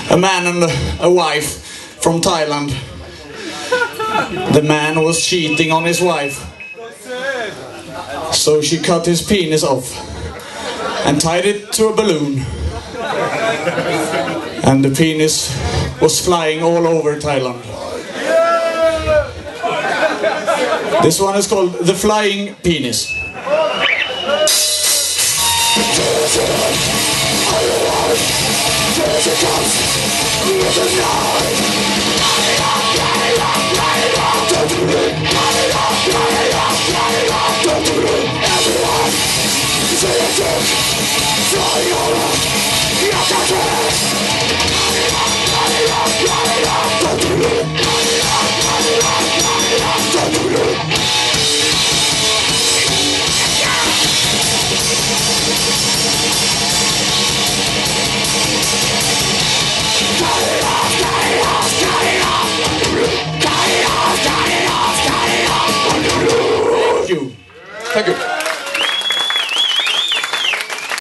a man and a wife from Thailand. The man was cheating on his wife, so she cut his penis off and tied it to a balloon, and the penis was flying all over Thailand. This one is called the flying penis. Thank you.